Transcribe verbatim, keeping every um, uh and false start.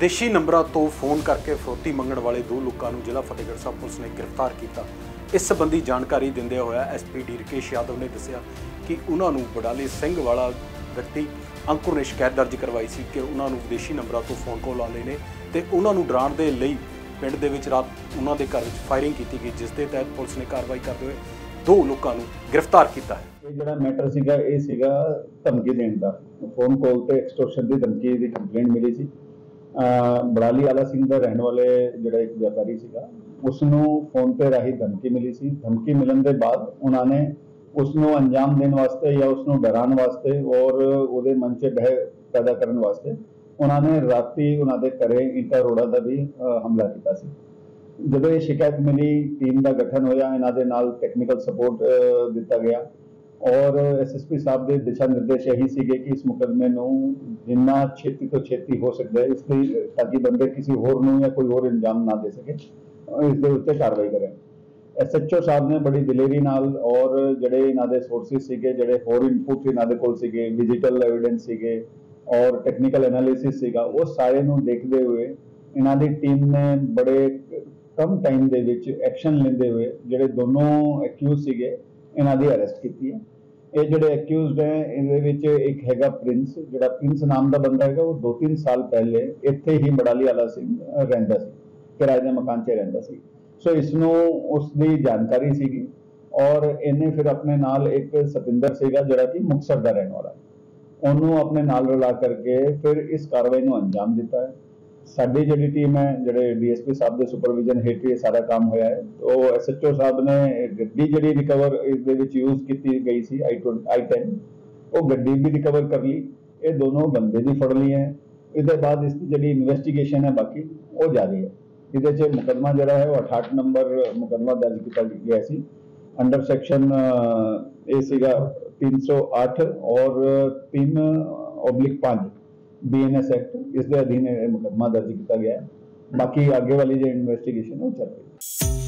विदेशी नंबरों तो फोन करके फिरौती मंगण वाले दो लोगों को जिला फतेहगढ़ साहब पुलिस ने गिरफ्तार किया। इस संबंधी जानकारी देंदे होया S P D Rakesh Yadav ने दस्सिया कि उन्होंने बडाली सिंह वाला व्यक्ति अंकुर ने शिकायत दर्ज करवाई सी कि उन्होंने विदेशी नंबरों तो फोन कॉल आते हैं तो उन्होंने डराने के लिए पिंड दे विच रात उन्होंने घर फायरिंग की गई, जिस दे तहत पुलिस ने कार्रवाई करते हुए दो लोगों को गिरफ्तार किया है। ਜਿਹੜਾ ਮੈਟਰ ਸੀਗਾ ਇਹ ਸੀਗਾ ਧਮਕੀ ਦੇਣ ਦਾ। ਫੋਨ ਕਾਲ ਤੇ ਐਕਸਟੋਰਸ਼ਨ ਦੀ ਧਮਕੀ ਦੀ ਕੰਪਲੇਂਟ ਮਿਲੀ ਸੀ। ਬੜਾਲੀ ਆਲਾ ਸਿੰਘ ਦਾ ਰਹਿਣ ਵਾਲੇ ਜਿਹੜਾ ਇੱਕ ਵਪਾਰੀ ਸੀਗਾ ਉਸ ਨੂੰ ਫੋਨ ਤੇ ਰਾਹੀਂ ਧਮਕੀ ਮਿਲੀ ਸੀ। ਧਮਕੀ ਮਿਲਣ ਦੇ ਬਾਅਦ ਉਹਨਾਂ ਨੇ ਉਸ ਨੂੰ ਅੰਜਾਮ ਦੇਣ ਵਾਸਤੇ ਜਾਂ ਉਸ ਨੂੰ ਡਰਾਉਣ ਵਾਸਤੇ ਔਰ ਉਹਦੇ ਮਨ 'ਚ ਭੈ ਪੈਦਾ ਕਰਨ ਵਾਸਤੇ ਉਹਨਾਂ ਨੇ ਰਾਤੀ ਉਹਨਾਂ ਦੇ ਘਰੇ ਇੰਟਾ ਰੋੜਾ ਦਾ ਵੀ ਹਮਲਾ ਕੀਤਾ ਸੀ। ਜਦੋਂ ਇਹ ਸ਼ਿਕਾਇਤ ਮਿਲੀ ਟੀਮ ਦਾ ਗਠਨ ਹੋਇਆ, ਇਹਨਾਂ ਦੇ ਨਾਲ ਟੈਕਨੀਕਲ ਸਪੋਰਟ ਦਿੱਤਾ ਗਿਆ और एस एस पी साहब के दिशा निर्देश यही सीगे कि इस मुकदमे नूं जिन्ना छेती तो छेती हो सकता है इसलिए ताकि बंदे किसी होर नूं या कोई होर इंजाम ना दे सके इस दे उत्ते कार्रवाई करें। एस एच ओ साहब ने बड़ी दिलेरी नाल और जिहड़े इन्हां दे सोर्सिस सीगे जिहड़े होर इनपुट इन्हां दे कोल सीगे डिजिटल एविडेंस सीगे और टैक्नीकल एनालिसिस सीगा वो सारे नूं देखदे हुए इन्हां दी टीम ने बड़े कम टाइम दे विच एक्शन लैंदे हुए जिहड़े दोनों एक्यूज सीगे इन्हां दी अरेस्ट कीती है। ये जो एक्यूज है इहदे एक हैगा प्रिंस, जो प्रिंस नाम का बंदा है वो दो तीन साल पहले इत्थे ही बड़ाली आला सिंह रहिंदा सी, किराए के मकान च रहिंदा सी। सो इसनों उसकी जानकारी सीगी और इन्हें फिर अपने नाल एक सतिंदर सीगा जिहड़ा कि मुक्तसर का रहने वाला, उन्होंने अपने नाल रला करके फिर इस कार्रवाई को अंजाम दिता है। साडी जिहड़ी टीम है जिहड़े डी एस पी साहब के सुपरविजन हेठ ये सारा काम होया है। तो एस एच ओ साहब ने गड्डी जिहड़ी रिकवर इस यूज की गई सी आई आई टेन वो गड्डी भी रिकवर कर ली, ये दोनों बंदे भी फड़ लिए हैं। इसके बाद इसकी जिहड़ी इन्वेस्टिगेशन है बाकी वो जारी है। ये मुकदमा जिहड़ा है वो अठाहठ नंबर मुकदमा दर्ज किया गया सी अंडर सैक्शन ए सीगा तीन सौ आठ और तीन ओब्लिक पाँच बी एन एस एक्ट इस अधीन मुकदमा दर्ज किया गया है। बाकी आगे वाली जो इन्वेस्टिगेशन है वो चल रही है।